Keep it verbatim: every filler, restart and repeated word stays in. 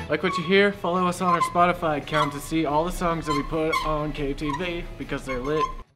Like what you hear? Follow us on our Spotify account to see all the songs that we put on K T V because they're lit.